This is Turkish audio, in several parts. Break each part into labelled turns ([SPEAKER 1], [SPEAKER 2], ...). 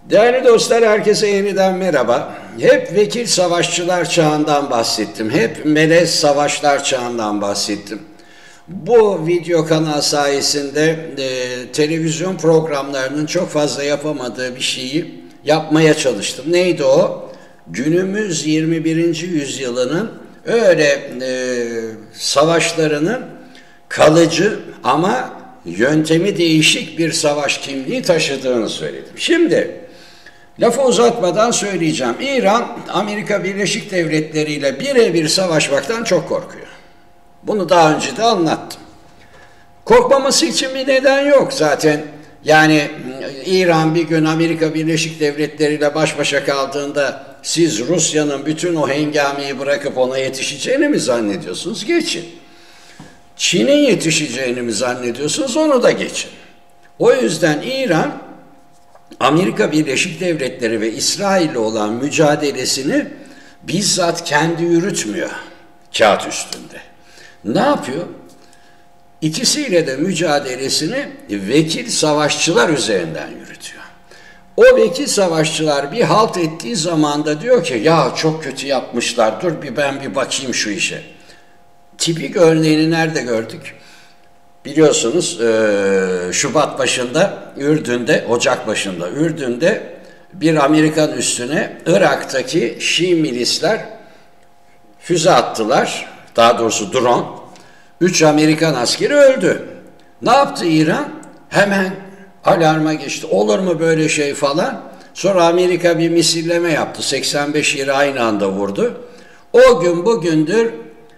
[SPEAKER 1] Değerli dostlar, herkese yeniden merhaba. Hep vekil savaşçılar çağından bahsettim. Hep melez savaşlar çağından bahsettim. Bu video kanal sayesinde televizyon programlarının çok fazla yapamadığı bir şeyi yapmaya çalıştım. Neydi o? Günümüz 21. yüzyılının öyle savaşlarının kalıcı ama yöntemi değişik bir savaş kimliği taşıdığını söyledim. Şimdi lafı uzatmadan söyleyeceğim. İran, Amerika Birleşik Devletleri ile birebir savaşmaktan çok korkuyor. Bunu daha önce de anlattım. Korkmaması için bir neden yok zaten. Yani İran bir gün Amerika Birleşik Devletleri ile baş başa kaldığında siz Rusya'nın bütün o hengameyi bırakıp ona yetişeceğini mi zannediyorsunuz? Geçin. Çin'in yetişeceğini mi zannediyorsunuz? Onu da geçin. O yüzden İran, Amerika Birleşik Devletleri ve İsrail'le olan mücadelesini bizzat kendi yürütmüyor kağıt üstünde. Ne yapıyor? İkisiyle de mücadelesini vekil savaşçılar üzerinden yürütüyor. O vekil savaşçılar bir halt ettiği zaman da diyor ki ya çok kötü yapmışlar, dur ben bir bakayım şu işe. Tipik örneğini nerede gördük? Biliyorsunuz Şubat başında Ürdün'de, Ocak başında Ürdün'de bir Amerikan üssüne Irak'taki Şii milisler füze attılar. Daha doğrusu drone. 3 Amerikan askeri öldü. Ne yaptı İran? Hemen alarma geçti. Olur mu böyle şey falan? Sonra Amerika bir misilleme yaptı. 85 yeri aynı anda vurdu. O gün bugündür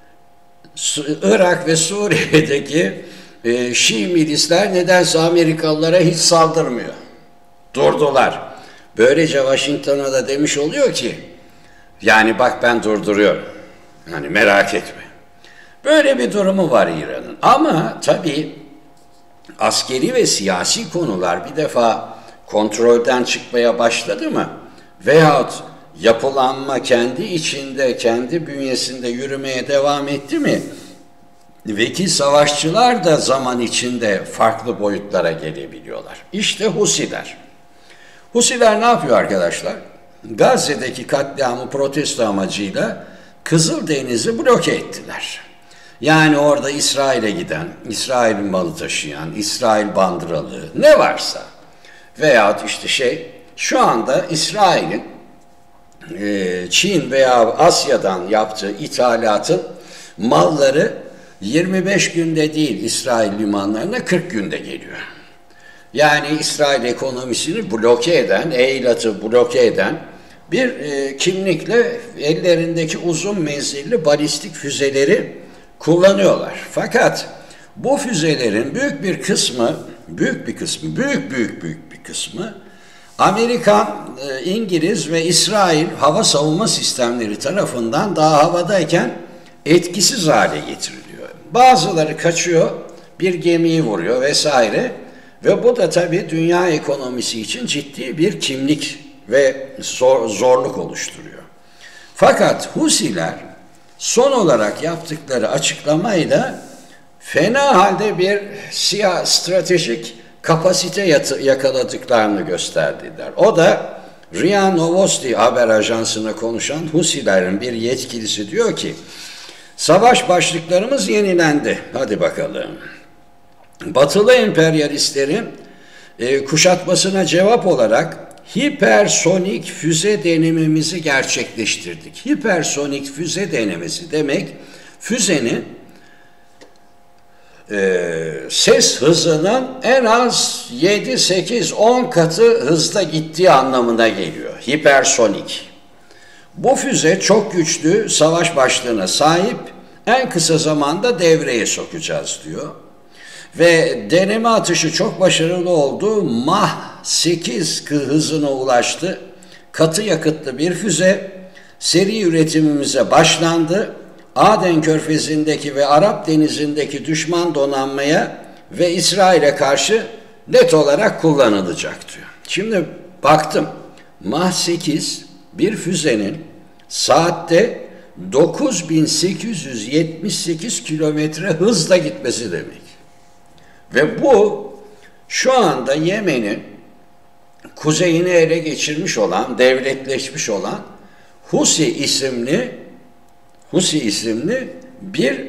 [SPEAKER 1] Irak ve Suriye'deki Şii milisler nedense Amerikalılara hiç saldırmıyor. Durdular. Böylece Washington'a da demiş oluyor ki yani bak ben durduruyorum. Hani merak etme. Böyle bir durumu var İran'ın. Ama tabii askeri ve siyasi konular bir defa kontrolden çıkmaya başladı mı veyahut yapılanma kendi içinde, kendi bünyesinde yürümeye devam etti mi, vekil savaşçılar da zaman içinde farklı boyutlara gelebiliyorlar. İşte Husiler. Husiler ne yapıyor arkadaşlar? Gazze'deki katliamı protesto amacıyla Kızıldeniz'i bloke ettiler. Yani orada İsrail'e giden, İsrail'in malı taşıyan, İsrail bandıralığı ne varsa veyahut işte şu anda İsrail'in Çin veya Asya'dan yaptığı ithalatın malları 25 günde değil İsrail limanlarına 40 günde geliyor. Yani İsrail ekonomisini bloke eden, Eilat'ı bloke eden bir kimlikle ellerindeki uzun menzilli balistik füzeleri kullanıyorlar. Fakat bu füzelerin büyük bir kısmı Amerikan, İngiliz ve İsrail hava savunma sistemleri tarafından daha havadayken etkisiz hale getiriliyor. Bazıları kaçıyor, bir gemiyi vuruyor vesaire ve bu da tabii dünya ekonomisi için ciddi bir kimlik ve zorluk oluşturuyor. Fakat Husiler son olarak yaptıkları açıklamayla fena halde bir stratejik kapasite yakaladıklarını gösterdiler. O da RIA Novosti haber ajansına konuşan Husilerin bir yetkilisi diyor ki savaş başlıklarımız yenilendi. Hadi bakalım. Batılı emperyalistlerin kuşatmasına cevap olarak hipersonik füze denememizi gerçekleştirdik. Hipersonik füze denemesi demek füzenin ses hızının en az 7, 8, 10 katı hızda gittiği anlamına geliyor. Hipersonik. Bu füze çok güçlü savaş başlığına sahip, en kısa zamanda devreye sokacağız diyor. Ve deneme atışı çok başarılı oldu. Mach 8 hızına ulaştı. Katı yakıtlı bir füze seri üretimimize başlandı. Aden Körfezi'ndeki ve Arap Denizi'ndeki düşman donanmaya ve İsrail'e karşı net olarak kullanılacak diyor. Şimdi baktım, Mach 8 bir füzenin saatte 9878 kilometre hızla gitmesi demek. Ve bu şu anda Yemen'in kuzeyini ele geçirmiş olan, devletleşmiş olan Husi isimli bir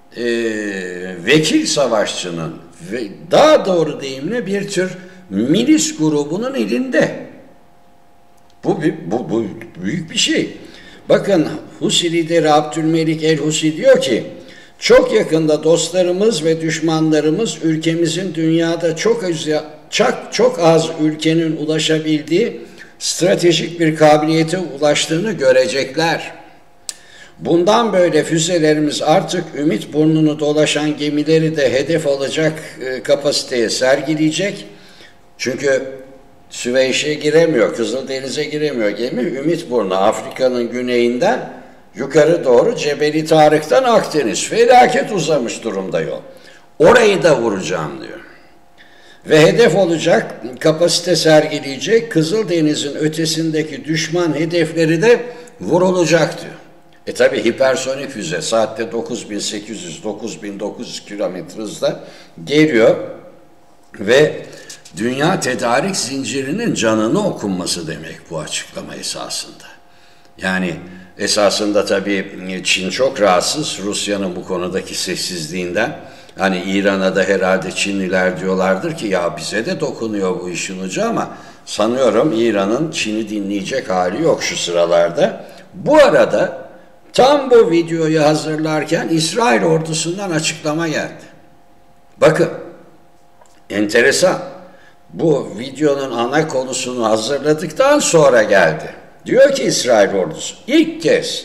[SPEAKER 1] vekil savaşçının ve daha doğru deyimle bir tür milis grubunun elinde. Bu büyük bir şey. Bakın Husi lideri Abdülmelik el-Husi diyor ki, çok yakında dostlarımız ve düşmanlarımız ülkemizin dünyada çok az ülkenin ulaşabildiği stratejik bir kabiliyete ulaştığını görecekler. Bundan böyle füzelerimiz artık ümit burnunu dolaşan gemileri de hedef alacak kapasiteye sergileyecek. Çünkü Süveyş'e giremiyor, Kızıldeniz'e giremiyor gemi. Ümitburnu Afrika'nın güneyinden yukarı doğru Cebeli Tarık'tan Akdeniz. Felaket uzamış durumda yol. Orayı da vuracağım diyor. Ve hedef olacak, kapasite sergileyecek, Kızıldeniz'in ötesindeki düşman hedefleri de vurulacak diyor. Tabi hipersonik füze saatte 9800-9900 kilometre hızla geliyor ve dünya tedarik zincirinin canını okunması demek bu açıklama esasında. Yani esasında tabii Çin çok rahatsız Rusya'nın bu konudaki sessizliğinden. Hani İran'a da herhalde Çinliler diyorlardır ki ya bize de dokunuyor bu işin ucu ama sanıyorum İran'ın Çin'i dinleyecek hali yok şu sıralarda. Bu arada tam bu videoyu hazırlarken İsrail ordusundan açıklama geldi. Bakın, enteresan. Bu videonun ana konusunu hazırladıktan sonra geldi. Diyor ki İsrail ordusu ilk kez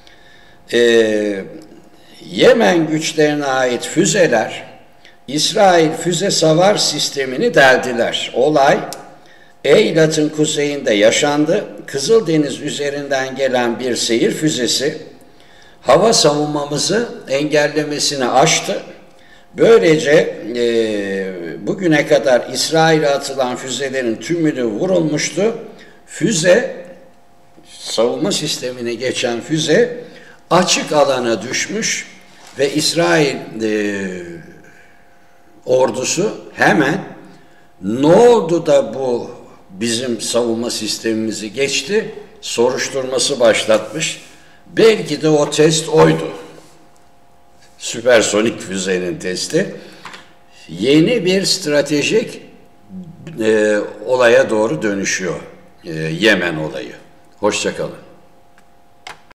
[SPEAKER 1] Yemen güçlerine ait füzeler İsrail füze savar sistemini deldiler. Olay Eylat'ın kuzeyinde yaşandı. Kızıldeniz üzerinden gelen bir seyir füzesi hava savunmamızı engellemesini aştı. Böylece bugüne kadar İsrail'e atılan füzelerin tümünü vurulmuştu. Füze, savunma sistemine geçen füze açık alana düşmüş ve İsrail ordusu hemen ne oldu da bu bizim savunma sistemimizi geçti soruşturması başlatmış. Belki de o test oydu. Süpersonik füzenin testi. Yeni bir stratejik olaya doğru dönüşüyor Yemen olayı. Hoşça kalın.